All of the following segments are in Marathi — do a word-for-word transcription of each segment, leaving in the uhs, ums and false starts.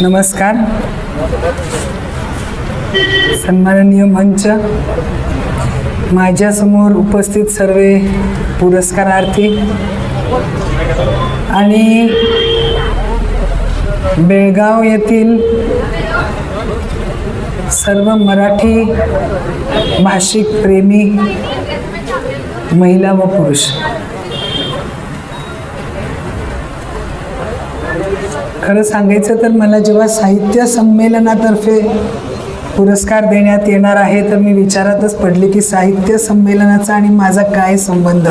नमस्कार. सन्माननीय मंच, माझ्यासमोर उपस्थित सर्व पुरस्कारार्थी आणि बेळगाव येथील सर्व मराठी भाषिक प्रेमी महिला व पुरुष, खरं सांगायचं तर मला जेव्हा साहित्य संमेलनातर्फे पुरस्कार देण्यात येणार आहे तर मी विचारातच पडले की साहित्य संमेलनाचा आणि माझा काय संबंध.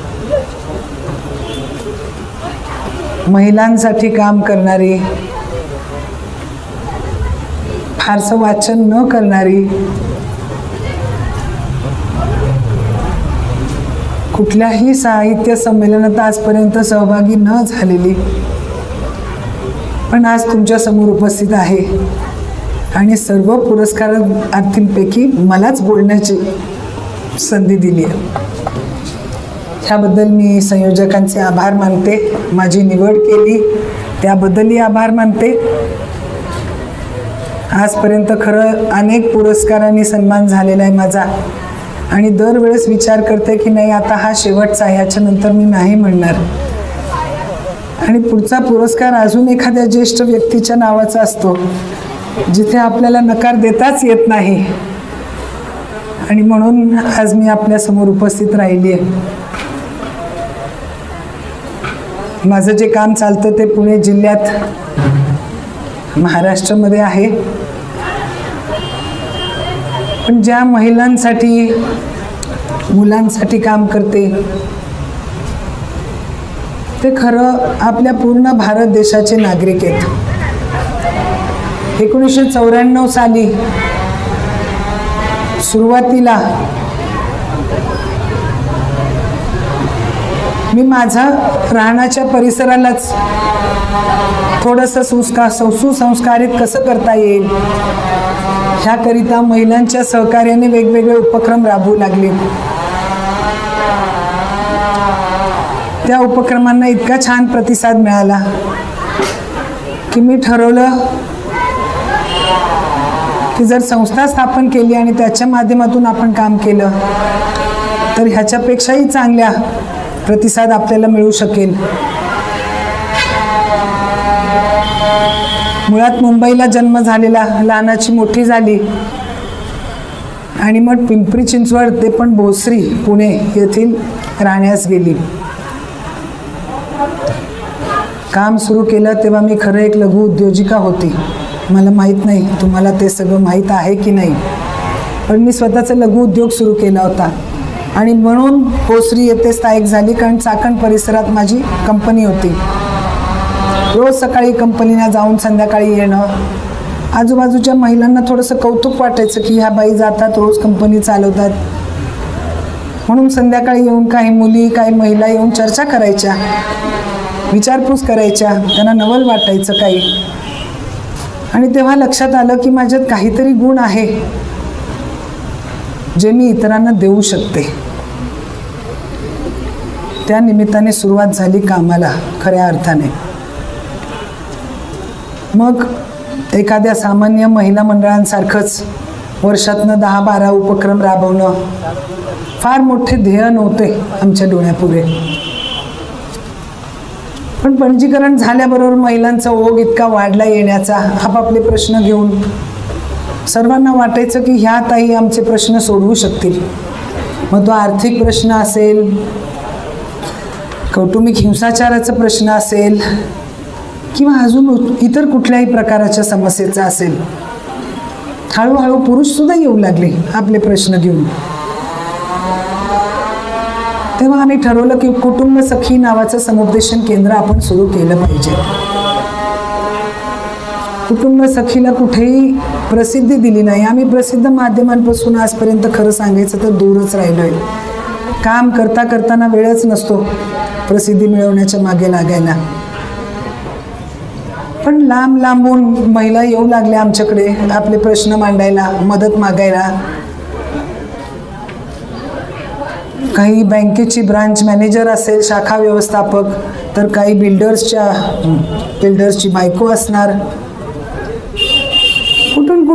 महिलांसाठी काम करणारी, फारसं वाचन न करणारी, कुठल्याही साहित्य संमेलनात आजपर्यंत सहभागी न झालेली, पण आज तुमच्या समोर उपस्थित आहे आणि सर्व पुरस्कारार्थींपैकी मलाच बोलण्याची संधी दिली आहे. ह्याबद्दल मी संयोजकांचे आभार मानते. माझी निवड केली त्याबद्दलही आभार मानते. आजपर्यंत खरं अनेक पुरस्कारांनी सन्मान झालेला आहे माझा आणि दरवेळेस विचार करते की नाही, आता हा शेवटचा आहे, याच्यानंतर मी नाही म्हणणार. आणि पुढचा पुरस्कार अजून एखाद्या ज्येष्ठ व्यक्तीच्या नावाचा असतो जिथे आपल्याला नकार देताच येत नाही. आणि म्हणून आज मी आपल्या समोर उपस्थित राहिली आहे. माझं जे काम चालतं ते पुणे जिल्ह्यात महाराष्ट्रामध्ये आहे, पण ज्या महिलांसाठी मुलांसाठी काम करते ते खरं आपल्या पूर्ण भारत देशाचे नागरिक आहेत. एकोणीसशे चौऱ्याण्णव साली सुरुवातीला मी माझा राहण्याच्या परिसरालाच थोडंसं संस्कार सुसंस्कारित कसं करता येईल ह्याकरिता महिलांच्या सहकार्याने वेगवेगळे उपक्रम राबवू लागले. त्या उपक्रमांना इतका छान प्रतिसाद मिळाला की मी ठरवलं की जर संस्था स्थापन केली आणि त्याच्या माध्यमातून आपण काम केलं तर ह्याच्यापेक्षाही चांगल्या प्रतिसाद आपल्याला मिळू शकेल. मुळात मुंबईला जन्म झालेला, लहानाची मोठी झाली आणि मग पिंपरी चिंचवड ते पण भोसरी पुणे येथील राहण्यास गेली. काम सुरू केलं तेव्हा मी खरं एक लघु उद्योजिका होती. मला माहीत नाही तुम्हाला ते सगळं माहीत आहे की नाही, पण मी स्वतःचा लघु उद्योग सुरू केला होता आणि म्हणून भोसरी येथे स्थायिक झाली, कारण चाकण परिसरात माझी कंपनी होती. रोज सकाळी कंपनीला जाऊन संध्याकाळी येणं, आजूबाजूच्या महिलांना थोडंसं कौतुक वाटायचं की ह्या बाई जातात, रोज कंपनी चालवतात. म्हणून संध्याकाळी येऊन काही मुली काही महिला येऊन चर्चा करायच्या, विचारपूस करायच्या, त्यांना नवल वाटायचं काही. आणि तेव्हा लक्षात आलं की माझ्यात काहीतरी गुण आहे जे मी इतरांना देऊ शकते. त्या निमित्ताने सुरुवात झाली कामाला खऱ्या अर्थाने. मग एखाद्या सामान्य महिला मंडळांसारखंच वर्षातनं दहा बारा उपक्रम राबवणं फार मोठे ध्येय नव्हते आमच्या डोळ्यापुढे. पण पंजीकरण झाल्याबरोबर महिलांचा ओघ इतका वाढला येण्याचा, आपापले प्रश्न घेऊन सर्वांना वाटायचं की ह्या ताई आमचे प्रश्न सोडवू शकतील. मग तो आर्थिक प्रश्न असेल, कौटुंबिक हिंसाचाराचा प्रश्न असेल किंवा अजून इतर कुठल्याही प्रकारच्या समस्येचा असेल. हळूहळू पुरुषसुद्धा येऊ लागले आपले प्रश्न घेऊन. तेव्हा आम्ही ठरवलं की कुटुंब सखी नावाचं समुपदेशन केंद्र आपण सुरू केलं पाहिजे. कुटुंब सखीला कुठेही प्रसिद्धी दिली नाही. आम्ही प्रसिद्ध माध्यमांपासून आजपर्यंत खरं सांगायचं तर दूरच राहिलोय. काम करता करताना वेळच नसतो प्रसिद्धी मिळवण्याच्या मागे लागायला. पण लांब लांबून महिला येऊ लागल्या आमच्याकडे आपले प्रश्न मांडायला, मदत मागायला. काही बँकेची ब्रांच मॅनेजर असेल, शाखा व्यवस्थापक, तर काही बिल्डर्सच्या बिल्डर्सची बायको असणार,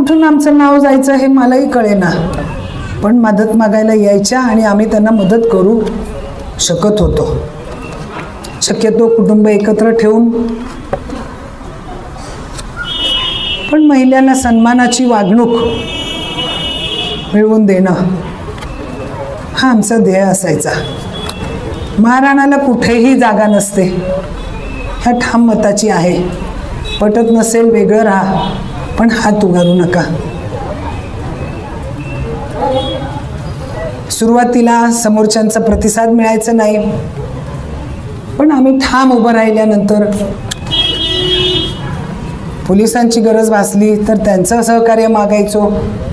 कुठून आमचं नाव जायचं हे मलाही कळेना, पण मदत मागायला यायच्या आणि आम्ही त्यांना मदत करू शकत होतो. शक्यतो कुटुंब एकत्र ठेवून, पण महिलांना सन्मानाची वागणूक मिळवून देणं हा आमचा ध्येय असायचा. महाराणाला कुठेही जागा नसते ह्या ठाम मताची आहे. पटत नसेल वेगळं राहा, पण हात उगारू नका. सुरुवातीला समोरच्यांचा प्रतिसाद मिळायचा नाही, पण आम्ही ठाम उभं राहिल्यानंतर पोलिसांची गरज भासली तर त्यांचं सहकार्य मागायचो.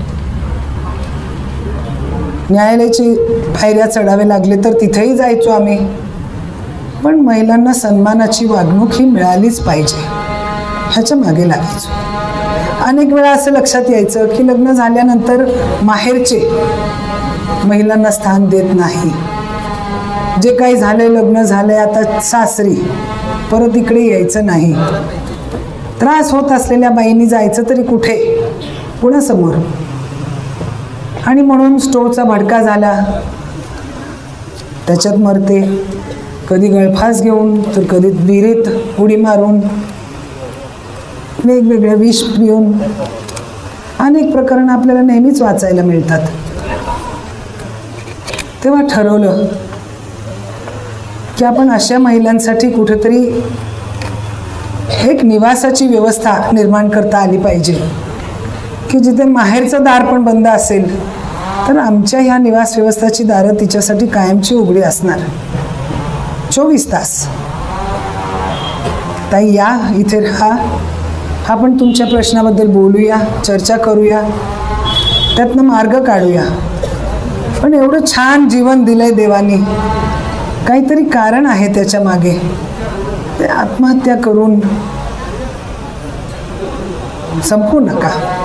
न्यायालयाची पायऱ्या चढावे लागले तर तिथेही जायचो आम्ही. पण महिलांना सन्मानाची वागणूक ही मिळालीच पाहिजे ह्याच्या मागे लागायचो. अनेक वेळा असं लक्षात यायचं की लग्न झाल्यानंतर माहेरचे महिलांना स्थान देत नाही. जे काही झालंय लग्न झालंय आता सासरी, परत इकडे यायचं नाही. त्रास होत असलेल्या बाईंनी जायचं तरी कुठे, कुणासमोर? आणि म्हणून स्टोव्हचा भडका झाला, त्याच्यात मरते. कधी गळफास घेऊन तर कधी विहिरीत उडी मारून, वेगवेगळे विष पिऊन अनेक प्रकरण आपल्याला नेहमीच वाचायला मिळतात. तेव्हा ठरवलं की आपण अशा महिलांसाठी कुठेतरी एक निवासाची व्यवस्था निर्माण करता आली पाहिजे की जिथे माहेरचं दार पण बंद असेल तर आमच्या ह्या निवास व्यवस्थाची दारं तिच्यासाठी कायमची उघडी असणार, चोवीस तास. ताई या, इथे राहा, आपण तुमच्या प्रश्नाबद्दल बोलूया, चर्चा करूया, त्यातनं मार्ग काढूया. पण एवढं छान जीवन दिलंय देवानी, काहीतरी कारण आहे त्याच्या मागे. ते आत्महत्या करून संपू नका.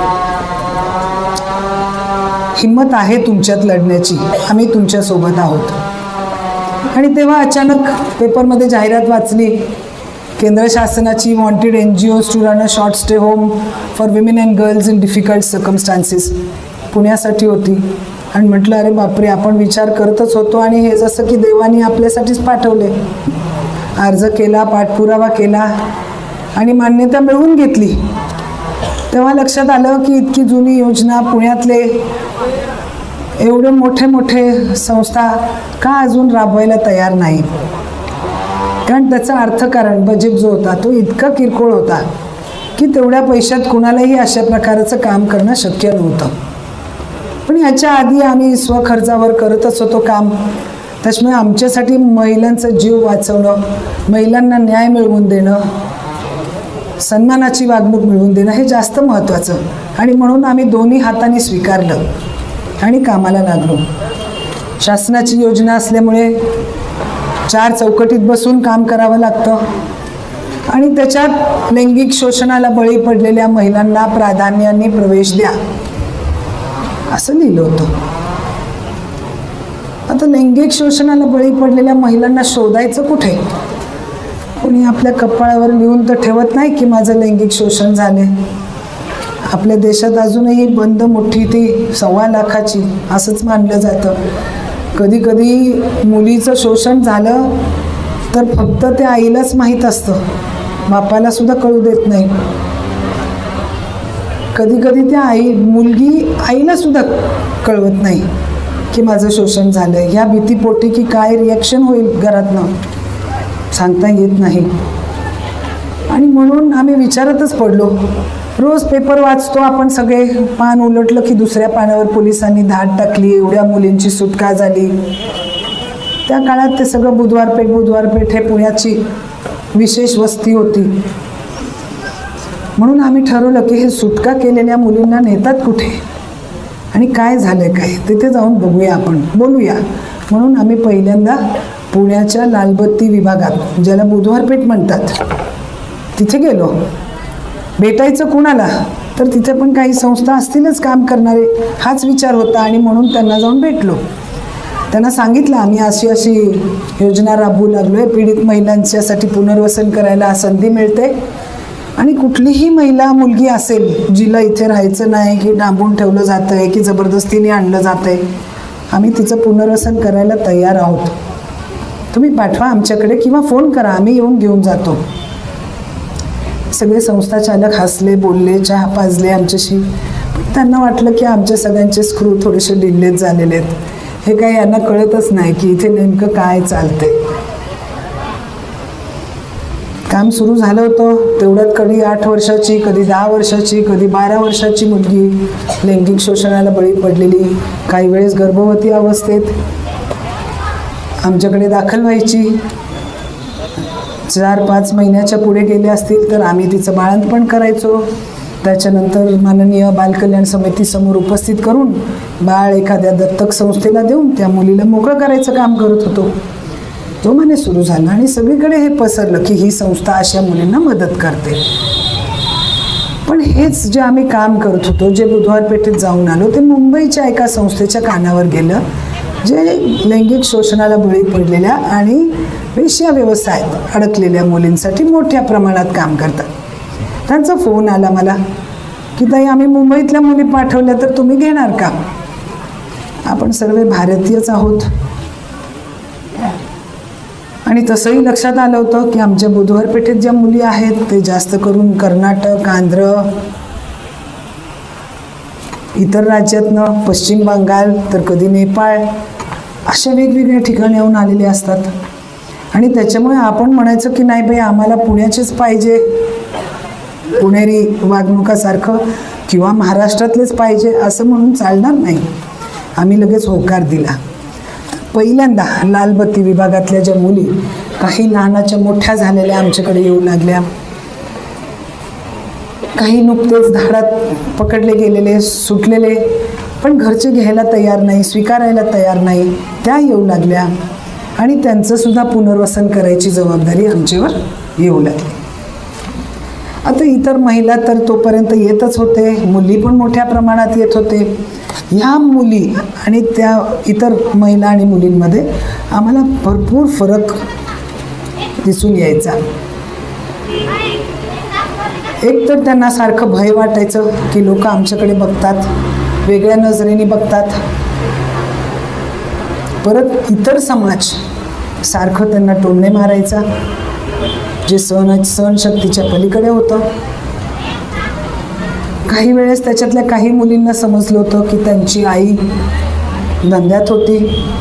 हिम्मत आहे तुमच्यात लढण्याची, आम्ही तुमच्या सोबत आहोत. आणि तेव्हा अचानक पेपरमध्ये जाहिरात वाचली, केंद्र शासनाची wanted N G Os to run a short stay home for women and girls in difficult circumstances, पुण्यासाठी होती. आणि म्हटलं अरे बापरे, आपण विचार करतच होतो आणि हे जसं की देवानी आपल्यासाठीच पाठवले. अर्ज केला, पाठपुरावा केला आणि मान्यता मिळवून घेतली. तेव्हा लक्षात आलं की इतकी जुनी योजना पुण्यातले एवढे मोठे मोठे संस्था का अजून राबवायला तयार नाही. कारण त्याचा अर्थकारण बजेट जो होता तो इतका किरकोळ होता की तेवढ्या पैशात कुणालाही अशा प्रकारचं काम करणं शक्य नव्हतं. पण याच्या आधी आम्ही स्वखर्चावर करतच होतो काम. त्याच्यामुळे आमच्यासाठी महिलांचा जीव वाचवणं, महिलांना न्याय मिळवून देणं, सन्मानाची वागणूक मिळवून देणं हे जास्त महत्त्वाचं. आणि म्हणून आम्ही दोन्ही हाताने स्वीकारलं आणि कामाला लागलो. शासनाची योजना असल्यामुळे चार चौकटीत बसून काम करावं लागतं आणि त्याच्यात लैंगिक शोषणाला बळी पडलेल्या महिलांना प्राधान्याने प्रवेश द्या असं लिहिलं होतं. आता लैंगिक शोषणाला बळी पडलेल्या महिलांना शोधायचं कुठे? कोणी आपल्या कपाळावर लिहून तर ठेवत नाही की माझं लैंगिक शोषण झाले. आपल्या देशात अजूनही बंद मुठ्ठी ती सव्वा लाखाची असंच मानलं जातं. कधी कधी मुलीचं शोषण झालं तर फक्त ते आईलाच माहीत असतं, बापाला सुद्धा कळू देत नाही. कधी कधी त्या आई मुलगी आईला सुद्धा कळवत नाही की माझं शोषण झालं. ह्या भीतीपोटी की काय रिॲक्शन होईल घरातनं सांगता येत नाही. आणि म्हणून आम्ही विचारतच पडलो. रोज पेपर वाचतो आपण सगळे, पान उलटलं की दुसऱ्या पानावर पोलिसांनी धाड टाकली, एवढ्या मुलींची सुटका झाली. त्या काळात ते सगळं बुधवारपेठ बुधवारपेठ हे पुण्याची विशेष वस्ती होती. म्हणून आम्ही ठरवलं की हे सुटका केलेल्या मुलींना नेतात कुठे आणि काय झालंय काय, तिथे जाऊन बघूया, आपण बोलूया. म्हणून आम्ही पहिल्यांदा पुण्याच्या लालबत्ती विभागात, ज्याला बुधवारपेठ म्हणतात, तिथे गेलो. भेटायचं कुणाला, तर तिथे पण काही संस्था असतीलच काम करणारे, हाच विचार होता. आणि म्हणून त्यांना जाऊन भेटलो. त्यांना सांगितलं आम्ही अशी अशी योजना राबवू लागलो आहे, पीडित महिलांच्यासाठी पुनर्वसन करायला संधी मिळते, आणि कुठलीही महिला मुलगी असेल जिला इथे राहायचं नाही, की डांबून ठेवलं जातं आहे, की जबरदस्तीने आणलं जातं आहे, आम्ही तिचं पुनर्वसन करायला तयार आहोत. तुम्ही पाठवा आमच्याकडे किंवा फोन करा, आम्ही येऊन घेऊन जातो. सगळे संस्था चालक हसले, बोलले, चहा पाजले आमच्याशी. त्यांना वाटलं की आमच्या सगळ्यांचे स्क्रू थोडेसे ढिल्लेच झालेले आहेत. हे काही यांना कळतच नाही की इथे नेमकं काय चालतंय. काम सुरू झालं होतं तेवढ्यात कधी आठ वर्षाची, कधी दहा वर्षाची, कधी बारा वर्षाची मुलगी लैंगिक शोषणाला बळी पडलेली, काही वेळेस गर्भवती अवस्थेत आमच्याकडे दाखल व्हायची. चार पाच महिन्याच्या पुढे गेले असतील तर आम्ही तिचं बाळंतपण करायचो. त्याच्यानंतर माननीय बालकल्याण समितीसमोर उपस्थित करून बाळ एखाद्या दत्तक संस्थेला देऊन त्या मुलीला मोकळं करायचं काम करत होतो. तो म्हणे सुरू झाला आणि सगळीकडे हे पसरलं की ही संस्था अशा मुलींना मदत करते. पण हेच जे आम्ही काम करत होतो, जे बुधवार पेठेत जाऊन आलो, ते मुंबईच्या एका संस्थेच्या कानावर गेलं, जे लैंगिक शोषणाला बळी पडलेल्या आणि वेश्या व्यवसायात अडकलेल्या मुलींसाठी मोठ्या प्रमाणात काम करतात. त्यांचा फोन आला मला की ताई, आम्ही मुंबईतल्या मुली पाठवल्या तर तुम्ही घेणार का? आपण सर्व भारतीयच आहोत. आणि तसंही लक्षात आलं होतं की आमच्या बुधवार पेठेत ज्या मुली आहेत ते जास्त करून कर्नाटक, आंध्र, इतर राज्यातनं, पश्चिम बंगाल, तर कधी नेपाळ, अशा वेगवेगळ्या ठिकाणी येऊन आलेले असतात. आणि त्याच्यामुळे आपण म्हणायचं की नाही बाई आम्हाला पुण्याचेच पाहिजे, पुणेरी वागणुकासारखं, किंवा महाराष्ट्रातलेच पाहिजे असं म्हणून चालणार नाही. आम्ही लगेच होकार दिला. पहिल्यांदा लालबत्ती विभागातल्या ज्या मुली काही लहानाच्या मोठ्या झालेल्या आमच्याकडे येऊ लागल्या, काही नुकतेच धाडात पकडले गेलेले, सुटलेले, पण घरचे घ्यायला तयार नाही, स्वीकारायला तयार नाही, त्या येऊ लागल्या. आणि त्यांचंसुद्धा पुनर्वसन करायची जबाबदारी आमच्यावर येऊ लागली. आता इतर महिला तर तोपर्यंत येतच होते, मुली पण मोठ्या प्रमाणात येत होते. ह्या मुली आणि त्या इतर महिला आणि मुलींमध्ये आम्हाला भरपूर फरक दिसून यायचा. एक तर त्यांना सारखं भय वाटायचं की लोक आमच्याकडे बघतात, वेगळ्या नजरेने बघतात. परत इतर समाज सारखं त्यांना टोमणे मारायचा, जे सहन सहनशक्तीच्या पलीकडे होतं. काही वेळेस त्याच्यातल्या काही मुलींना समजलं होतं की त्यांची आई धंद्यात होती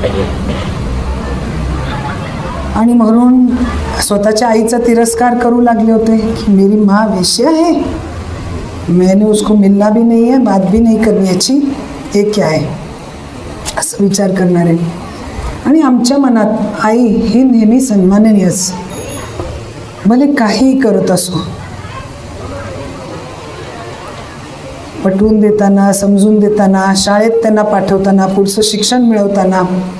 आणि म्हणून स्वतःच्या आईचा तिरस्कार करू लागले होते की मेरी माँ वेश्या है, मैंने उसको मिलना भी नहीं है, बात भी नहीं करनी अच्छी, हे क्या है, असं विचार करणारे. आणि आमच्या मनात आई ही नेहमी सन्माननीयच, भले काहीही करत असो. पटवून देताना, समजून देताना, शाळेत त्यांना पाठवताना, पुढचं शिक्षण मिळवताना,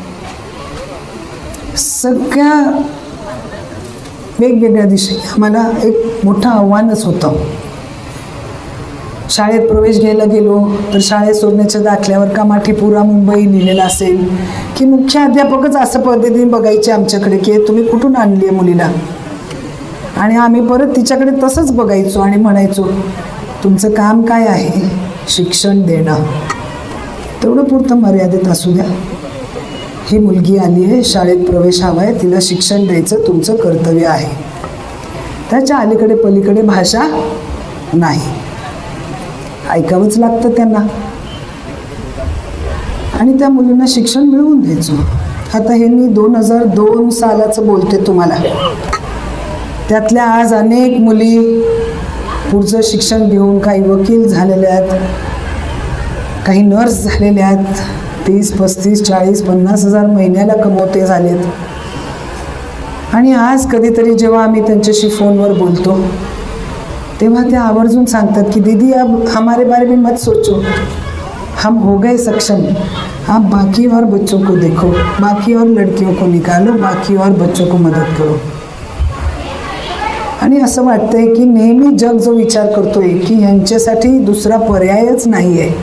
सगळ्या वेगवेगळ्या दिशेने आम्हाला एक मोठं आव्हानच होतं. शाळेत प्रवेश घ्यायला गेलो तर शाळेत सोडण्याच्या दाखल्यावर कामाठी पुरा मुंबई लिहिलेलं असेल, की मुख्य अध्यापकच असं पद्धतीने बघायचे आमच्याकडे की तुम्ही कुठून आणली आहे मुलीला. आणि आम्ही परत तिच्याकडे तसंच बघायचो आणि म्हणायचो तुमचं काम काय आहे, शिक्षण देणं, तेवढं पुरतं मर्यादित असू द्या. ही मुलगी आली आहे, शाळेत प्रवेश हवा आहे, तिला शिक्षण द्यायचं तुमचं कर्तव्य आहे. त्याच्या अलीकडे पलीकडे भाषा नाही, ऐकावंच लागतं त्यांना. आणि त्या मुलींना शिक्षण मिळवून द्यायचो. आता हे मी दोन हजार दोन सालाचं बोलते तुम्हाला. त्यातल्या आज अनेक मुली पुढचं शिक्षण घेऊन काही वकील झालेल्या आहेत, काही नर्स झालेल्या आहेत, तीस पस्तीस चाळीस पन्नास हजार महिन्याला कमवते झालेत. आणि आज कधीतरी जेव्हा आम्ही त्यांच्याशी फोनवर बोलतो तेव्हा त्या आवर्जून सांगतात की दीदी अब हमारे बारे में मत सोचो, हम हो गए सक्षम, आप बाकी और बच्चों को देखो, बाकी और लड़कियों को निकालो, बाकी और बच्चों को मदत करो. आणि असं वाटतंय की नेहमी जग जो विचार करतोय की यांच्यासाठी दुसरा पर्यायच नाही आहे.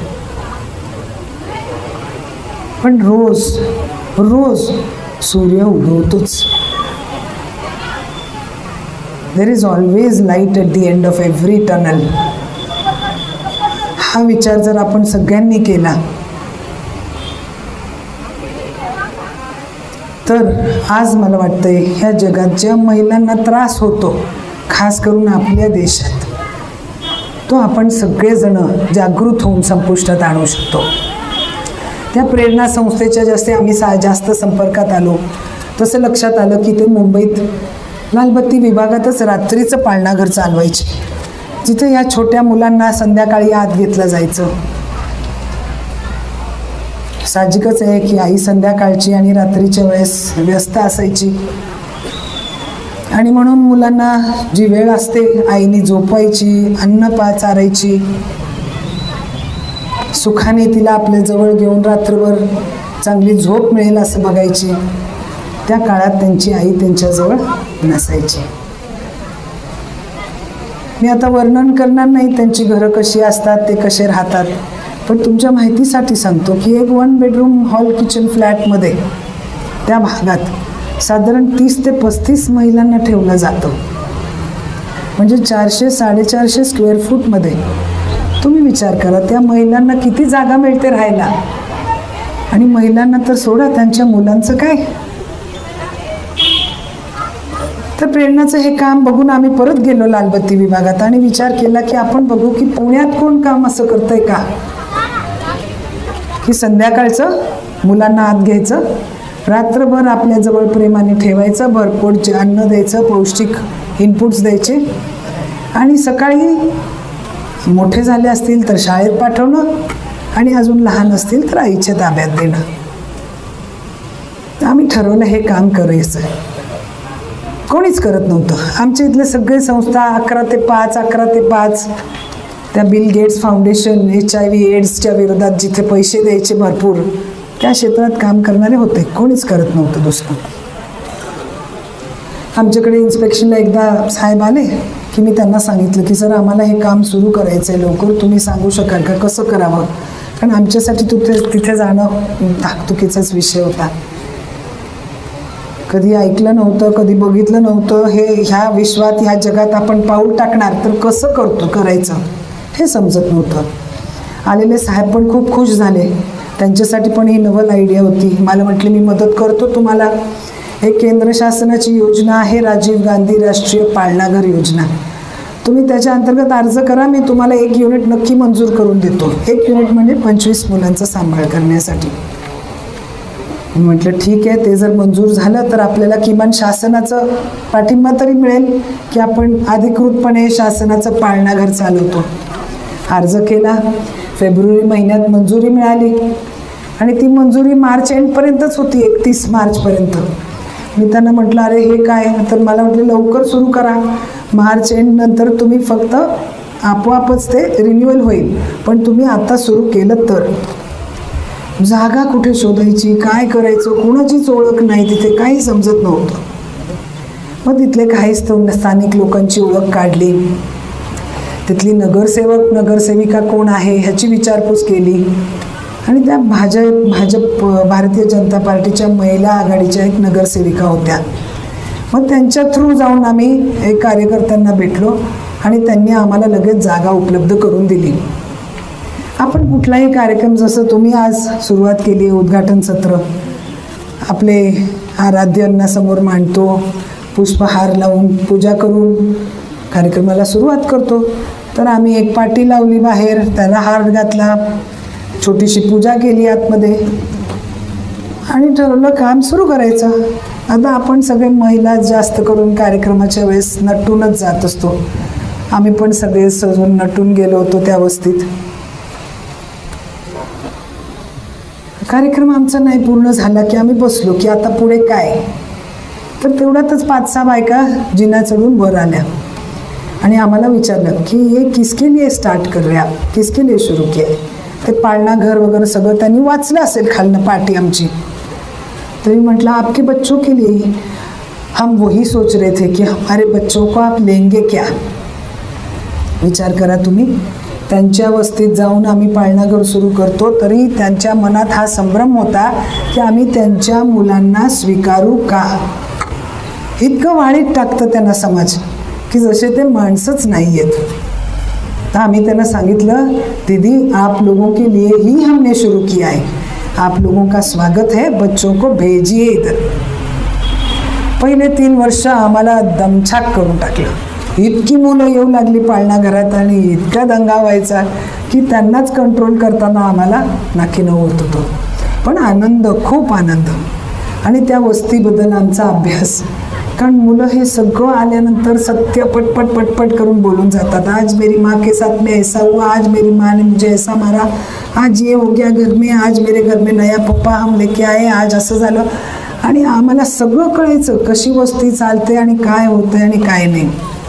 पण रोज रोज सूर्य उगवतोच. There is always light at the end of every tunnel. हा विचार जर आपण सगळ्यांनी केला तर आज मला वाटतंय ह्या जगात ज्या महिलांना त्रास होतो, खास करून आपल्या देशात, तो आपण सगळेजण जागृत होऊन संपुष्टात आणू शकतो. त्या प्रेरणा संस्थेच्या जसे आम्ही सा जास्त संपर्कात आलो तसं लक्षात आलं की ते मुंबईत लालबत्ती विभागातच रात्रीचं पाळणाघर चालवायचे, जिथे या छोट्या मुलांना संध्याकाळी आत घेतलं जायचं. साहजिकच आहे की आई संध्याकाळची आणि रात्रीच्या वेळेस व्यस्त असायची आणि म्हणून मुलांना जी वेळ असते आईने झोपायची, अन्न पा चारायची, सुखाने तिला आपल्या जवळ घेऊन रात्रभर चांगली झोप मिळेल असं बघायची. त्या काळात त्यांची आई त्यांच्याजवळ नसायची. मी आता वर्णन करणार नाही त्यांची घरं कशी असतात, ते कसे राहतात, पण तुमच्या माहितीसाठी सांगतो की एक वन बेडरूम हॉल किचन फ्लॅटमध्ये त्या भागात साधारण तीस ते पस्तीस महिलांना ठेवलं जातं. म्हणजे चारशे साडेचारशे स्क्वेअर फूटमध्ये तुम्ही विचार करा, त्या महिलांना किती जागा मिळते राहायला. आणि महिलांना तर सोडा, त्यांच्या मुलांचं काय. तर प्रेरणाचं हे काम बघून आम्ही परत गेलो लालबत्ती विभागात आणि विचार केला की आपण बघू की पुण्यात कोण काम असं करतंय का, की संध्याकाळचं मुलांना आत घ्यायचं, रात्रभर आपल्याजवळ प्रेमाने ठेवायचं, भरपूर अन्न द्यायचं, पौष्टिक इनपुट्स द्यायचे आणि सकाळी मोठे झाले असतील तर शाळेत पाठवणं आणि अजून लहान असतील तर आईच्या ताब्यात देणं. आम्ही ठरवलं हे काम करायचं. कोणीच करत नव्हतं. आमच्या इथले सगळे संस्था अकरा ते पाच अकरा ते पाच त्या Bill Gates Foundation H I V एड्सच्या विरोधात जिथे पैसे द्यायचे भरपूर, त्या क्षेत्रात काम करणारे होते. कोणीच करत नव्हतं दुसरं. आमच्याकडे इन्स्पेक्शनला एकदा साहेब आले की मी त्यांना सांगितलं की सर आम्हाला हे काम सुरू करायचं आहे, लवकर तुम्ही सांगू शकाल का कसं करावं, कारण आमच्यासाठी तिथे तिथे जाणं धाकधुकीचाच विषय होता. कधी ऐकलं नव्हतं, कधी बघितलं नव्हतं. हे ह्या विश्वात ह्या जगात आपण पाऊल टाकणार तर कसं करतो करायचं हे समजत नव्हतं. आलेले साहेब पण खूप खुश झाले. त्यांच्यासाठी पण ही नवल आयडिया होती. मला म्हटले मी मदत करतो तुम्हाला. एक केंद्र शासनाची योजना आहे राजीव गांधी राष्ट्रीय पाळणाघर योजना. तुम्ही त्याच्या अंतर्गत अर्ज करा, मी तुम्हाला एक युनिट नक्की मंजूर करून देतो. एक युनिट म्हणजे पंचवीस मुलांचा सांभाळ करण्यासाठी. मी म्हटलं ठीक आहे, ते जर मंजूर झालं तर आपल्याला किमान शासनाचं पाठिंबा तरी मिळेल की आपण अधिकृतपणे शासनाचं पाळणाघर चालवतो. अर्ज केला, फेब्रुवारी महिन्यात मंजुरी मिळाली आणि ती मंजुरी मार्च एंडपर्यंतच होती, एकतीस मार्चपर्यंत. मी त्यांना म्हटलं अरे हे काय, तर मला म्हटलं लवकर सुरू करा, मार्च एंड नंतर तुम्ही फक्त आपोआपच ते रिन्युअल होईल, पण तुम्ही आता सुरू केलं तर. जागा कुठे शोधायची, काय करायचं, कोणाचीच ओळख नाही, तिथे काही समजत नव्हतं. मग तिथले काही स्थानिक लोकांची ओळख काढली, तिथली नगरसेवक नगरसेविका कोण आहे ह्याची विचारपूस केली आणि त्या भाजप भाजप भारतीय जनता पार्टीच्या महिला आघाडीच्या एक नगरसेविका होत्या. मग त्यांच्या थ्रू जाऊन आम्ही एक कार्यकर्त्यांना भेटलो आणि त्यांनी आम्हाला लगेच जागा उपलब्ध करून दिली. आपण कुठलाही कार्यक्रम जसं तुम्ही आज सुरुवात केली, उद्घाटन सत्र आपले आराध्यांना समोर मांडतो, पुष्पहार लावून पूजा करून कार्यक्रमाला सुरुवात करतो, तर आम्ही एक पाटी लावली बाहेर, त्याला हार घातला, छोटीशी पूजा केली आतमध्ये आणि ठरवलं काम सुरू करायचं. आता आपण सगळे महिला जास्त करून कार्यक्रमाच्या वेळेस नटूनच जात असतो. आम्ही पण सगळे सजून नटून गेलो होतो त्या अवस्थेत. कार्यक्रम आमचा नाही पूर्ण झाला की आम्ही बसलो की आता पुढे काय. तर तेवढ्यातच पाच सहा बायका जिना चढून वर आल्या आणि आम्हाला विचारलं की हे किसके लिए स्टार्ट कर रहे आप, किसके लिए शुरू किया. ते पाळणा घर वगैरे सगळं त्यांनी वाचलं असेल खालनं पार्टी आमची. तरी म्हटलं आपके बच्चों के लिए, हम वही सोच रहे थे कि हमारे बच्चों को आप लेंगे क्या. विचार करा तुम्ही, त्यांच्या वस्तीत जाऊन आम्ही पाळणाघर सुरू करतो तरी त्यांच्या मनात हा संभ्रम होता की आम्ही त्यांच्या मुलांना स्वीकारू का. इतकं वाळीत टाकतं त्यांना समाज की जसे ते माणसंच नाही आहेत. तर आम्ही त्यांना सांगितलं, दीदी आप लोगों के लिए ही हमने शुरू किया है, आप लोगों का स्वागत है, बच्चों को भेजिए इधर. पहिले तीन वर्ष आम्हाला दमछाक करून टाकलं. इतकी मुलं येऊ लागली पाळणा घरात आणि इतका दंगा व्हायचा की त्यांनाच कंट्रोल करताना आम्हाला नाकीनं होत होतं. पण आनंद, खूप आनंद. आणि त्या वस्तीबद्दल आमचा अभ्यास, कारण मुलं हे सगळं आल्यानंतर सत्य पटपट पटपट करून बोलून जातात. आज मेरी माँ के साथ में ऐसा हुआ, आज मेरी माँ ने मुझे ऐसा मारा, आज ये हो गया घर में, आज मेरे घर में नया पप्पा हम लेके आए, आज असं झालं. आणि आम्हाला सगळं कळायचं कशी वस्ती चालते आणि काय होतं आणि काय नाही.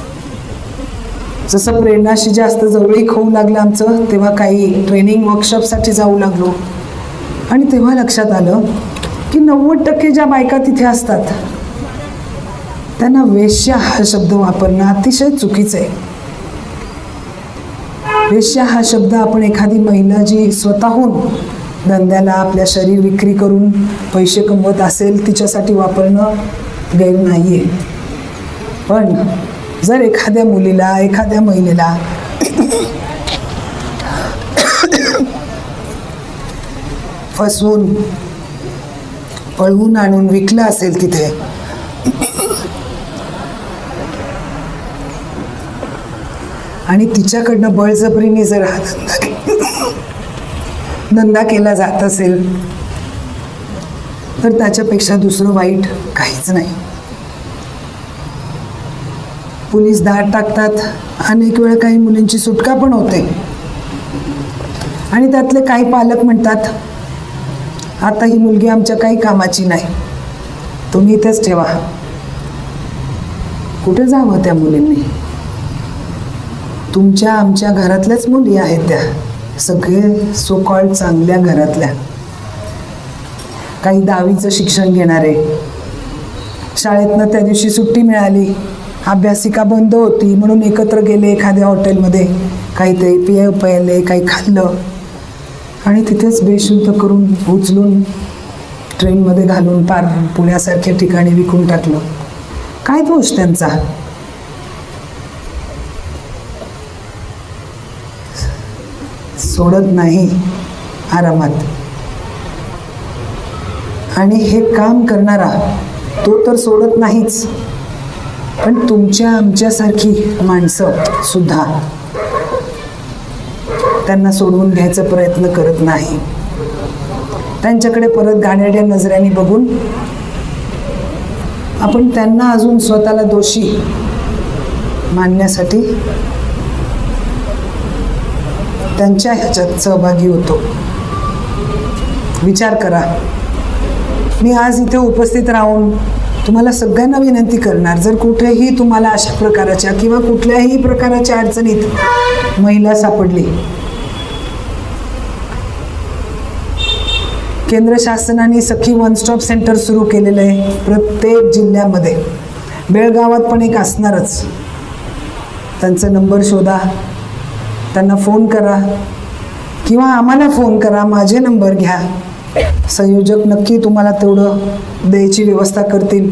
जसं प्रेरणाशी जास्त जवळीक होऊ लागलं आमचं, तेव्हा काही ट्रेनिंग वर्कशॉपसाठी जाऊ लागलो. आणि तेव्हा लक्षात आलं की नव्वद टक्के ज्या बायका तिथे असतात त्यांना वेश्या हा शब्द वापरणं अतिशय चुकीचं आहे. वेश्या हा शब्द आपण एखादी महिला जी स्वतःहून धंद्याला आपल्या शरीर विक्री करून पैसे कमवत असेल तिच्यासाठी वापरणं गैर नाही आहे. पण जर एखाद्या मुलीला, एखाद्या महिलेला फसवून पळवून आणून विकलं असेल तिथे, आणि तिच्याकडनं बळजबरीने जर हा धंदा धंदा केला जात असेल तर त्याच्यापेक्षा दुसरं वाईट काहीच नाही. पोलीस दाद टाकतात, अनेक वेळा काही मुलींची सुटका पण होते. आणि त्यातले काही पालक म्हणतात, आता ही मुलगी आमच्या काही कामाची नाही, तुम्ही इथेच ठेवा. कुठे जावं त्या मुलींनी? तुमच्या आमच्या घरातल्याच मुली आहेत त्या, सगळे सो कॉल्ड चांगल्या घरातल्या, काही दहावीचं शिक्षण घेणारे. शाळेतनं त्या दिवशी सुट्टी मिळाली, अभ्यासिका बंद होती म्हणून एकत्र गेले एखाद्या हॉटेलमध्ये, काहीतरी पिय प्यायले, काही खाल्लं आणि तिथेच बेशुद्ध करून उचलून ट्रेनमध्ये घालून पार पुण्यासारख्या ठिकाणी विकून टाकलं. काय दोष त्यांचा? सोडत नाही आरामात. आणि हे काम करणारा तो तर सोडत नाहीच, पण तुमच्या आमच्यासारखी माणसं सुद्धा त्यांना सोडवून घ्यायचा प्रयत्न करत नाही. त्यांच्याकडे परत घाणेरड्या नजरेने बघून आपण त्यांना अजून स्वतःला दोषी मानण्यासाठी त्यांच्या ह्याच्यात सहभागी होतो. विचार करा, मी आज इथे उपस्थित राहून तुम्हाला सगळ्यांना विनंती करणार, जर कुठेही तुम्हाला अशा प्रकारच्या किंवा कुठल्याही प्रकारच्या अडचणीत महिला सापडली, केंद्र शासनाने सखी वन स्टॉप सेंटर सुरू केलेलं आहे प्रत्येक जिल्ह्यामध्ये. बेळगावात पण एक असणारच. त्यांचा नंबर शोधा, त्यांना फोन करा किंवा आम्हाला फोन करा, माझे नंबर घ्या. संयोजक नक्की तुम्हाला तेवढं द्यायची व्यवस्था करतील.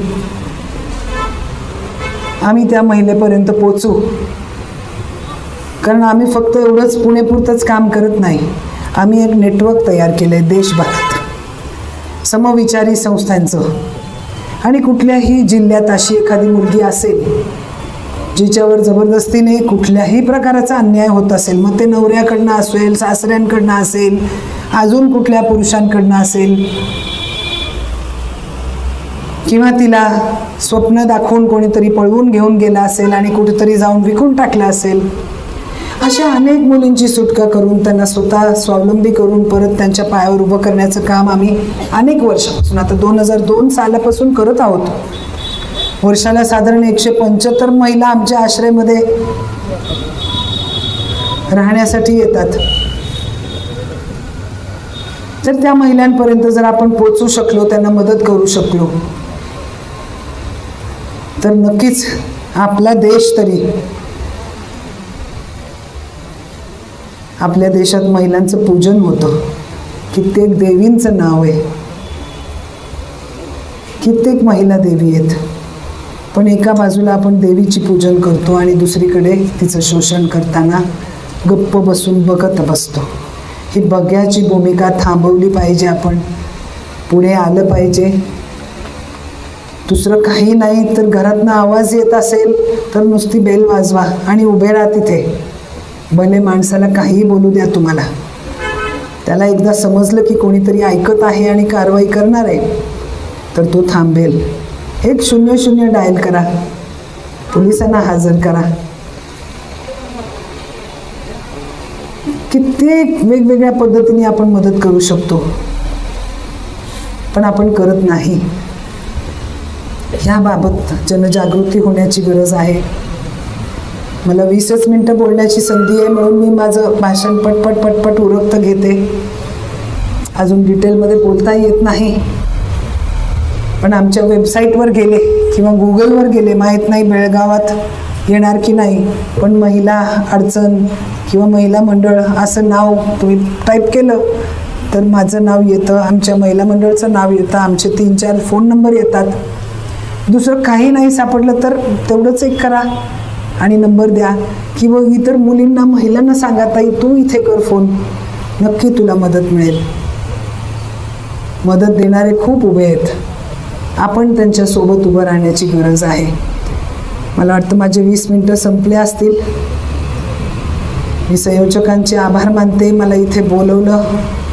आम्ही त्या महिलेपर्यंत पोचू, कारण आम्ही फक्त एवढंच पुणेपुरतंच काम करत नाही. आम्ही एक नेटवर्क तयार केलं आहे देशभरात समविचारी संस्थांचं. आणि कुठल्याही जिल्ह्यात अशी एखादी मुलगी असेल जिच्यावर जबरदस्तीने कुठल्याही प्रकारचा अन्याय होत असेल, मग ते नवऱ्याकडनं असेल, सासऱ्यांकडनं असेल, अजून कुठल्या पुरुषांकडनं असेल, किंवा तिला स्वप्न दाखवून कोणीतरी पळवून घेऊन गेला असेल आणि कुठेतरी जाऊन विकून टाकलं असेल, अशा अनेक मुलींची सुटका करून त्यांना स्वतः स्वावलंबी करून परत त्यांच्या पायावर उभं करण्याचं काम आम्ही अनेक वर्षापासून, आता दोन हजार दोन सालापासून करत आहोत. वर्षाला साधारण एकशे पंच्याहत्तर महिला आमच्या आश्रयमध्ये राहण्यासाठी येतात. तर त्या महिलांपर्यंत जर आपण पोहोचू शकलो, त्यांना मदत करू शकलो, तर नक्कीच आपला देश तरी, आपल्या देशात महिलांचं पूजन होतं. कित्येक देवींचं नाव आहे, कित्येक महिला देवी आहेत. पण एका बाजूला आपण देवीची पूजन करतो आणि दुसरीकडे तिचं शोषण करताना गप्प बसून बघत बसतो. ही बघ्याची भूमिका थांबवली पाहिजे. आपण पुढे आलं पाहिजे. दुसरं काही नाही तर घरातनं आवाज येत असेल तर नुसती बेल वाजवा आणि उभे राहा तिथे. भले माणसाला काहीही बोलू द्या तुम्हाला. त्याला एकदा समजलं की कोणीतरी ऐकत आहे आणि कारवाई करणार आहे तर तो थांबेल. एक शून्य शून्य डायल करा, पोलिसांना हजर करा. कित्येक वेगवेगळ्या पद्धतीने आपण मदत करू शकतो, पण आपण करत नाही. ह्याबाबत जनजागृती होण्याची गरज आहे. मला वीसच मिनटं बोलण्याची संधी आहे म्हणून मी माझं भाषण पटपट पटपट उरकत घेते. अजून डिटेलमध्ये बोलता येत नाही. पण आमच्या वेबसाईटवर गेले किंवा गुगलवर गेले, माहीत नाही बेळगावात येणार की नाही, पण महिला अडचण किंवा महिला मंडळ असं नाव तुम्ही टाईप केलं तर माझं नाव येतं, आमच्या महिला मंडळाचं नाव येतं, आमचे तीन चार फोन नंबर येतात. दुसरं काही नाही सापडलं तर तेवढंच एक करा आणि नंबर द्या. किंवा इतर मुलींना महिलांना सांगा, ताई तू इथे कर फोन, नक्की तुला मदत मिळेल. मदत देणारे खूप उभे आहेत. आपण त्यांच्यासोबत उभं राहण्याची गरज आहे. मला वाटतं माझे वीस मिनटं संपले असतील. मी संयोजकांचे आभार मानते. मला इथे बोलवलं.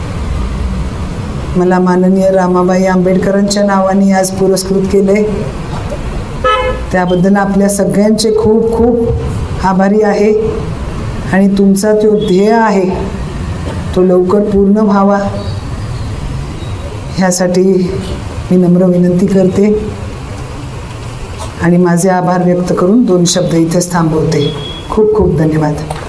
मला माननीय रामाबाई आंबेडकरांच्या नावाने आज पुरस्कृत केले. त्याबद्दल आपल्या सगळ्यांचे खूप खूप आभारी आहे. आणि तुमचा जो ध्येय आहे तो लवकर पूर्ण व्हावा ह्यासाठी मी नम्र विनंती करते आणि माझे आभार व्यक्त करून दोन शब्द इथेच थांबवते. खूप खूप धन्यवाद.